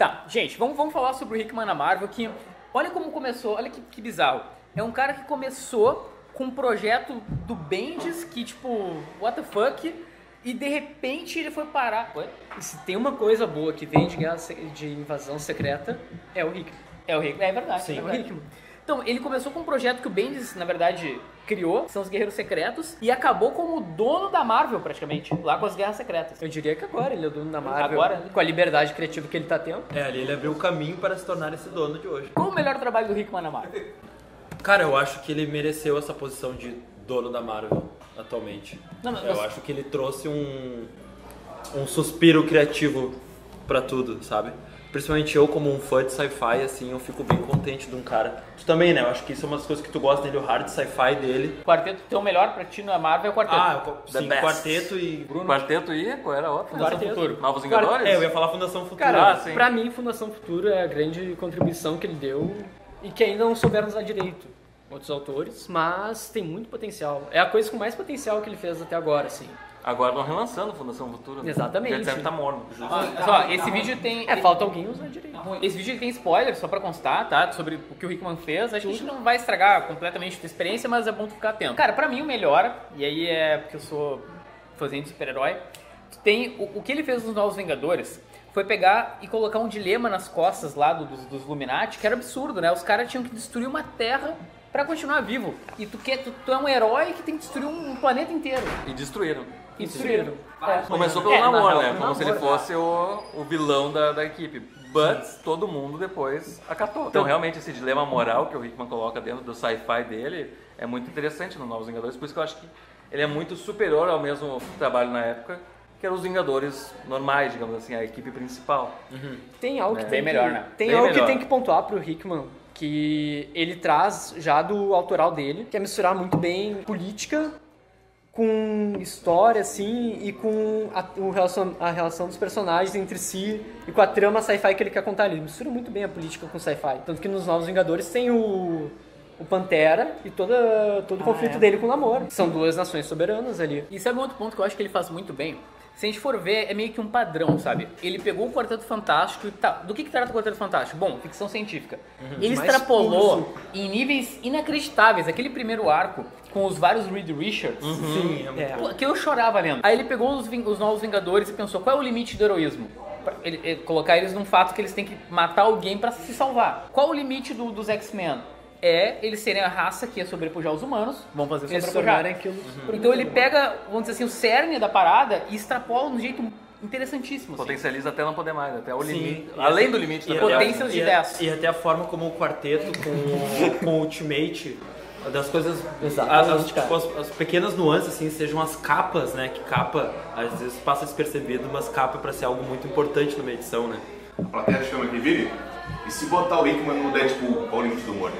Tá, gente, vamos falar sobre o Hickman na Marvel, que olha como começou, olha que bizarro. É um cara que começou com um projeto do Bendis, que tipo, what the fuck, e de repente ele foi parar. Oi? E se tem uma coisa boa que vem de invasão secreta, é o Hickman. É o Hickman, é verdade. Sim, é o Hickman. Então, ele começou com um projeto que o Bendis, na verdade, criou, que são os Guerreiros Secretos, e acabou como dono da Marvel, praticamente, lá com as Guerras Secretas. Eu diria que agora ele é o dono da Marvel, Agora? com a liberdade criativa que ele tá tendo. Ali ele abriu o caminho para se tornar esse dono de hoje. Qual o melhor trabalho do Hickman na Marvel? Cara, eu acho que ele mereceu essa posição de dono da Marvel atualmente. Não, mas eu acho que ele trouxe um suspiro criativo pra tudo, sabe? Principalmente eu, como um fã de sci-fi, assim, eu fico bem contente de um cara. Tu também, né? Eu acho que isso é uma das coisas que tu gosta dele, o hard sci-fi dele. Quarteto, teu melhor pra ti na Marvel é o Quarteto. Sim, Quarteto e... Bruno. Quarteto e qual era a outra? Fundação Quarteto. Futuro. Novos Vingadores? eu ia falar Fundação Futuro. Cara, sim. pra mim, Fundação Futuro é a grande contribuição que ele deu e que ainda não souberam usar direito outros autores, mas tem muito potencial. É a coisa com mais potencial que ele fez até agora, assim. Agora estão relançando Fundação Futuro. Exatamente. Ele deve tá morno. Só, esse vídeo tem... Falta alguém usar direito. Esse vídeo tem spoiler, só pra constar, tá? Sobre o que o Hickman fez. Acho que a gente não vai estragar completamente a tua experiência, mas é bom tu ficar atento. Cara, pra mim o melhor, e aí é porque eu sou fãzinho de super-herói, tem o que ele fez nos Novos Vingadores foi pegar e colocar um dilema nas costas lá dos Illuminati, que era absurdo, né? Os caras tinham que destruir uma terra pra continuar vivo. E tu é um herói que tem que destruir um planeta inteiro. E destruíram. E destruíram. Começou pelo É, namoro, na né? real, Como se ele fosse o vilão da equipe. But todo mundo depois acatou. Então realmente esse dilema moral que o Hickman coloca dentro do sci-fi dele é muito interessante no Novos Vingadores. Por isso que eu acho que ele é muito superior ao mesmo trabalho na época, que eram os Vingadores normais, digamos assim, a equipe principal. Tem algo que bem melhor, né? Tem Bem algo melhor. que tem que pontuar pro Hickman, que ele traz já do autoral dele, que é misturar muito bem política com história, assim, e com a relação dos personagens entre si e com a trama sci-fi que ele quer contar ali. Ele mistura muito bem a política com o sci-fi. Tanto que nos Novos Vingadores tem o Pantera e todo o conflito dele com o Namor. São duas nações soberanas ali. E sabe um outro ponto que eu acho que ele faz muito bem? Se a gente for ver, é meio que um padrão, sabe? Ele pegou o Quarteto Fantástico e tá. Do que trata o Quarteto Fantástico? Bom, ficção científica. Ele Mais extrapolou em níveis inacreditáveis. Aquele primeiro arco com os vários Reed Richards. Sim, é muito Pô, que eu chorava lendo. Aí ele pegou os Novos Vingadores e pensou, qual é o limite do heroísmo? Ele colocar eles num fato que eles têm que matar alguém pra se salvar. Qual o limite dos X-Men? É eles serem a raça que ia sobrepujar os humanos, vão fazer Eles sobrepujar. tornarem aquilo... Então ele pega, vamos dizer assim, o cerne da parada e extrapola de um jeito interessantíssimo. Assim. Potencializa até não poder mais, até o Sim, limite. e Além até- do limite e da até- potências de 10. E até a forma como o quarteto com o Ultimate, das coisas, Exatamente, cara. tipo, as pequenas nuances, assim, sejam as capas, né? Que capa, às vezes passa despercebido, mas capa pra ser algo muito importante numa edição, né? A plateia chama aqui, Vini. E se botar o Hickman no Deadpool, qual o limite do humor?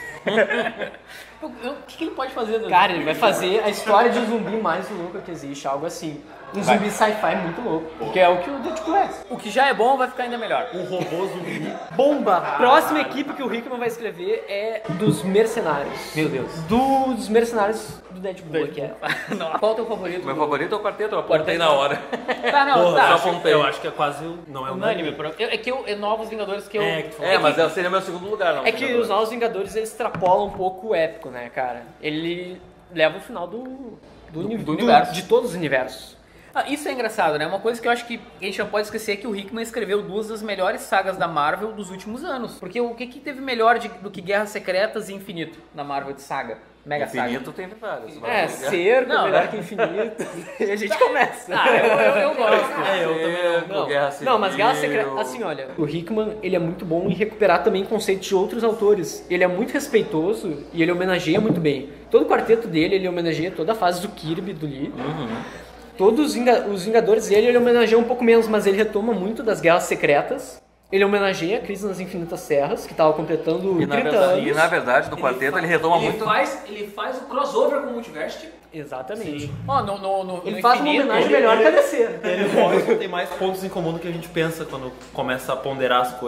O que ele pode fazer? Cara, ele vai fazer a história de zumbi mais louca que existe, algo assim. Um zumbi sci-fi muito louco, que é o que o Deadpool é. O que já é bom vai ficar ainda melhor. Um robô zumbi. Bomba! Próxima equipe que o Hickman vai escrever é dos Mercenários. Meu Deus. Dos Mercenários do Deadpool, que é. Qual é o teu favorito? Meu favorito é o quarteto, eu apontei na hora. Tá, não, Porra, tá. eu acho que é quase, não é Unânime. É que é Novos Vingadores que eu... É, que tu É, mas seria meu segundo lugar, não. É que os Novos Vingadores, eles extrapolam um pouco o épico, né, cara? Ele leva o final do universo. de todos os universos. Ah, isso é engraçado, né? Uma coisa que eu acho que a gente não pode esquecer é que o Hickman escreveu duas das melhores sagas da Marvel dos últimos anos. Porque o que teve melhor do que Guerras Secretas e Infinito na Marvel de saga? Mega Infinito tem vários. Cerco, Não, melhor né? que Infinito. E a gente começa. Ah, eu gosto. eu também Não, Guerra Civil. Não, mas Guerra Secreta, assim, olha, o Hickman, ele é muito bom em recuperar também conceitos de outros autores. Ele é muito respeitoso e ele homenageia muito bem. Todo o quarteto dele, ele homenageia toda a fase do Kirby, do Lee. Todos os Vingadores dele, ele homenageia um pouco menos, mas ele retoma muito das Guerras Secretas. Ele homenageia a Crise nas Infinitas Terras, que estava completando 30 anos. E na verdade, no quarteto, ele retoma muito... Ele faz o crossover com o Multiverse. Exatamente. Ó, no Ele faz uma Infinito, homenagem melhor que a DC. Ele e o Morrison tem mais pontos em comum do que a gente pensa quando começa a ponderar as coisas.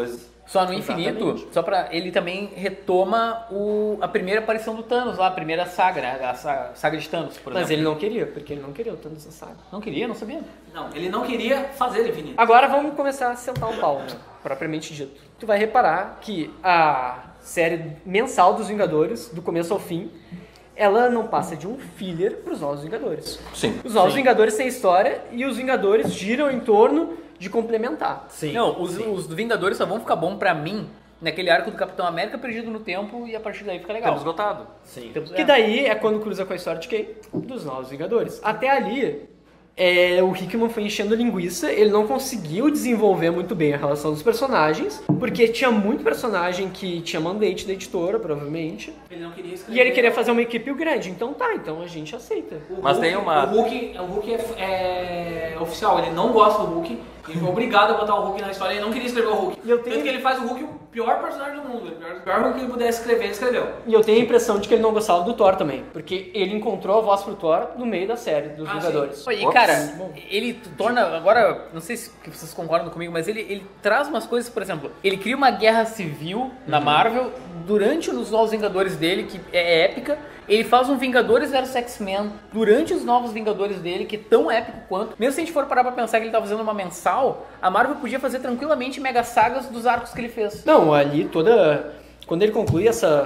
Só no Infinito, só pra... Ele também retoma a primeira aparição do Thanos lá, a primeira saga, né? A saga de Thanos, por exemplo. Mas ele não queria, porque ele não queria o Thanos na saga. Não queria? Não sabia. Não, ele não queria fazer Infinito. Agora vamos começar a sentar o pau, né? Propriamente dito. Tu vai reparar que a série mensal dos Vingadores, do começo ao fim, ela não passa de um filler pros Novos Vingadores. Sim. Os Novos Vingadores têm história e os Vingadores giram em torno de complementar. Sim. Não, os Vingadores só vão ficar bom pra mim naquele arco do Capitão América perdido no tempo e a partir daí fica legal. Temos esgotado. Sim. Que daí é quando cruza com a história de quem? Dos Novos Vingadores. Até ali, o Hickman foi enchendo linguiça, ele não conseguiu desenvolver muito bem a relação dos personagens, porque tinha muito personagem que tinha mandate da editora, provavelmente, Ele não queria escrever. e ele queria fazer uma equipe grande. Então tá, então a gente aceita. Mas tem uma- O Hulk é oficial, ele não gosta do Hulk. Ele foi obrigado a botar o Hulk na história, ele não queria escrever o Hulk. E eu tenho- Tanto que ele faz o Hulk o pior personagem do mundo. O pior Hulk que ele pudesse escrever, ele escreveu. E eu tenho a impressão de que ele não gostava do Thor também, porque ele encontrou a voz pro Thor no meio da série dos Ah, Vingadores. E cara, ele torna, agora, não sei se vocês concordam comigo, mas ele traz umas coisas, por exemplo, ele cria uma guerra civil na Marvel durante os Novos Vingadores dele, que é épica. Ele faz um Vingadores vs X-Men durante os Novos Vingadores dele, que é tão épico quanto. Mesmo se a gente for parar pra pensar que ele tá fazendo uma mensal, a Marvel podia fazer tranquilamente mega sagas dos arcos que ele fez. Não, ali quando ele conclui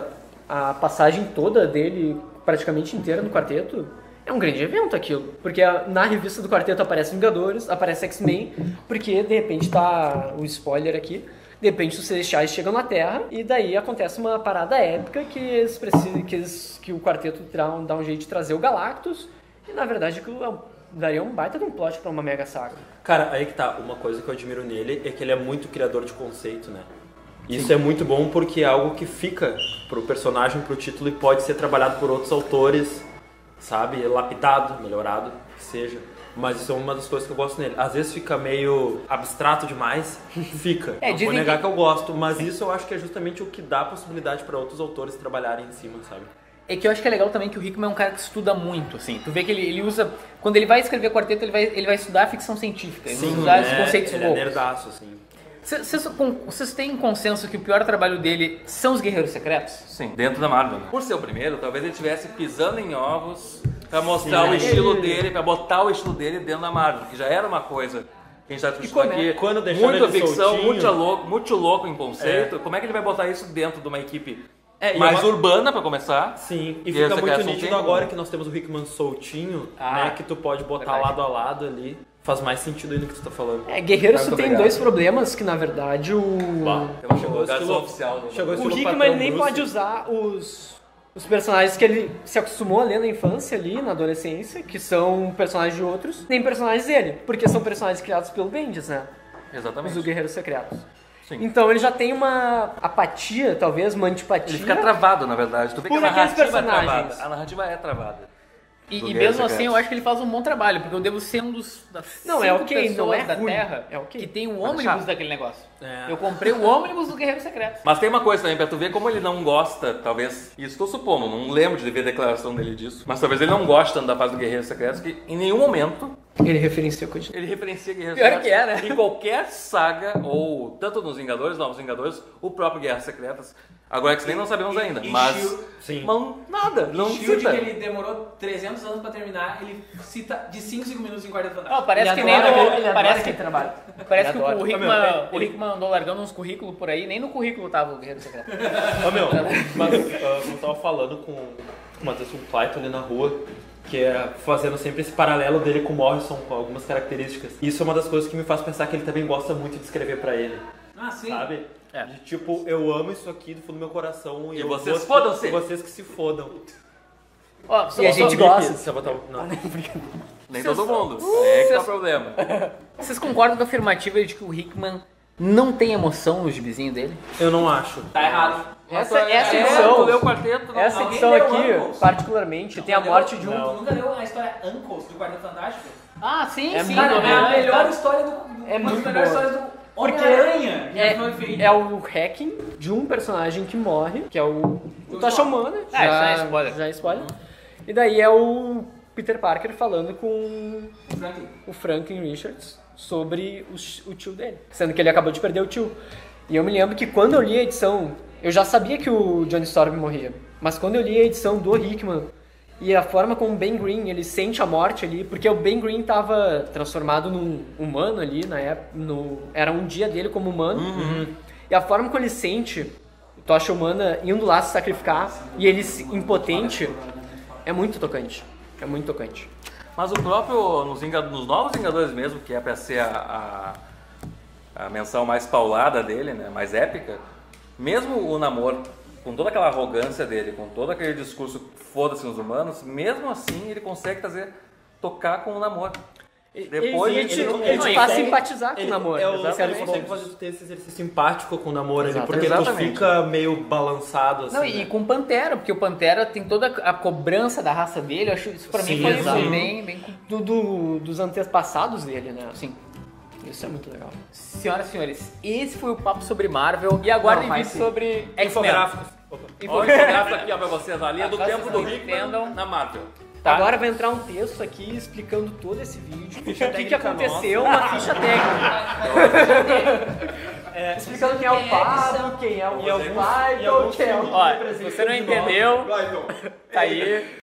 a passagem toda dele, praticamente inteira no quarteto, é um grande evento aquilo. Porque na revista do quarteto aparece Vingadores, aparece X-Men, porque de repente tá o spoiler aqui. De repente os Celestiais chegam na Terra e daí acontece uma parada épica que eles precisam, que o quarteto dá um jeito de trazer o Galactus. E na verdade aquilo daria um baita de um plot pra uma mega saga. Cara, aí que tá. Uma coisa que eu admiro nele é que ele é muito criador de conceito, né? Isso é muito bom porque é algo que fica pro personagem, pro título e pode ser trabalhado por outros autores, sabe? Lapidado, melhorado, que seja. Mas isso é uma das coisas que eu gosto nele. Às vezes fica meio abstrato demais, fica. Não vou dizem negar que- que eu gosto, mas isso eu acho que é justamente o que dá a possibilidade para outros autores trabalharem em cima, sabe? É que eu acho que é legal também que o Hickman é um cara que estuda muito, assim. Tu vê que ele usa... Quando ele vai escrever quarteto, ele vai estudar ficção científica. Ele vai usar esses conceitos ele é loucos. nerdaço, assim. Vocês têm consenso que o pior trabalho dele são os Guerreiros Secretos? Sim, dentro da Marvel. Né? Por ser o primeiro, talvez ele estivesse pisando em ovos pra mostrar Sim. o estilo dele, pra botar o estilo dele dentro da Marvel, que já era uma coisa que a gente tá discutindo aqui. quando deixaram muito ele ficção, soltinho- muito louco em conceito. Como é que ele vai botar isso dentro de uma equipe E mais uma- urbana, pra começar? Sim, e E fica esse muito cara nítido soltinho, agora né? que nós temos o Hickman soltinho, Ah, né? Que tu pode botar verdade. lado a lado ali. Faz mais sentido aí no que tu tá falando. Guerreiro Muito só tem obrigado. dois problemas, que na verdade Temos Chegou o estilo- oficial. chegou o estilo Hickman patrão ele nem Bruce. pode usar os personagens que ele se acostumou a ler na infância ali, na adolescência, que são personagens de outros, nem personagens dele, porque são personagens criados pelo Bendis, né? Exatamente. Os do Guerreiros Secretos. Sim. Então ele já tem uma apatia, talvez, uma antipatia. Ele fica travado, na verdade. Tu vê que a Por aqueles narrativa é personagens. travada. A narrativa é travada. E Do mesmo Guerreiros assim, Secretos. eu acho que ele faz um bom trabalho, porque eu devo ser um das Não, é 5 ok, pessoas não é da ruim, Terra é ok. que tem um Mas é ônibus chato. daquele negócio. É. Eu comprei o ônibus do Guerreiro Secreto. Mas tem uma coisa também, pra tu ver como ele não gosta, talvez, e estou supondo, não lembro de ver a declaração dele disso, mas talvez ele não goste tanto da fase do Guerreiro Secreto, que em nenhum momento Ele referencia o cotidiano. ele referencia Guerreiro Pior Secreto. que é, né? Em qualquer saga, ou tanto nos Vingadores, Novos Vingadores, o próprio Guerras Secretas. Agora X-Men não sabemos ainda, e mas... Shield- Sim. Mas nada, não Shield, cita. que ele demorou 300 anos pra terminar, ele cita de 5 em 5 minutos em Quarteto Não, Fantástico. parece Ele que nem adora- no, ele adora parece aquele que trabalho. Parece que Ele adora. o Hickman, Meu, o Hickman andou largando uns currículos por aí, nem no currículo tava o Guerreiro Secreto. Ô meu, mas eu tava falando com o Matheus Clayton ali na rua, que é fazendo sempre esse paralelo dele com o Morrison, com algumas características. Isso é uma das coisas que me faz pensar que ele também gosta muito de escrever pra ele, Ah, sim. sabe? É. De tipo, eu amo isso aqui do fundo do meu coração E eu vocês vou- fodam-se. e vocês que se fodam. Ó, E a gente gosta. Você vai botar- não. Nem todo mundo. É que tá o problema. Vocês concordam com a afirmativa de que o Hickman não tem emoção no gibizinho dele? Eu não acho. Tá errado. Essa tu edição, leu o quarteto, não. essa Alguém edição leu aqui, Uncles? particularmente, tem a morte de um... Tu nunca leu a história Uncles do Quarteto Fantástico? Ah, sim, É sim. muito Cara, bom. é a melhor Tá. história do... É uma das muito melhores boa. histórias do Porque Homem-Aranha. que não feito. é o hacking de um personagem que morre, que é o Tocha Humana. Ah, isso é spoiler. Já é spoiler. E daí é o Peter Parker falando com Franklin. o Franklin Richards sobre o tio dele. Sendo que ele acabou de perder o tio. E eu me lembro que quando eu li a edição, eu já sabia que o Johnny Storm morria, mas quando eu li a edição do Hickman e a forma como o Ben Green, ele sente a morte ali, porque o Ben Green tava transformado num humano ali, na época, era um dia dele como humano, e a forma como ele sente Tocha Humana indo lá se sacrificar e ele impotente, é muito tocante. É muito tocante. Mas o próprio, nos Novos Vingadores mesmo, que é pra ser a menção mais paulada dele, né, mais épica, mesmo o Namor, com toda aquela arrogância dele, com todo aquele discurso foda-se nos humanos, mesmo assim ele consegue tocar com o Namor. Depois ele te faz simpatizar com o Namor. Ele consegue fazer tu ter esse exercício simpático com o Namor ali, porque tu fica meio balançado assim. Não, e com o Pantera, porque o Pantera tem toda a cobrança da raça dele, eu acho isso pra mim foi bem dos antepassados dele, né? Sim. Isso é muito legal. Senhoras e senhores, esse foi o papo sobre Marvel e aguardem vídeo sobre Infográficos. Infográfico aqui ó, pra vocês, a linha do tempo do Hickman na Marvel. Tá. Agora vai entrar um texto aqui explicando todo esse vídeo, o que aconteceu, uma ficha técnica. Explicando quem é o Pablo, quem é o Michael, quem é o... Olha, se você não entendeu, tá aí.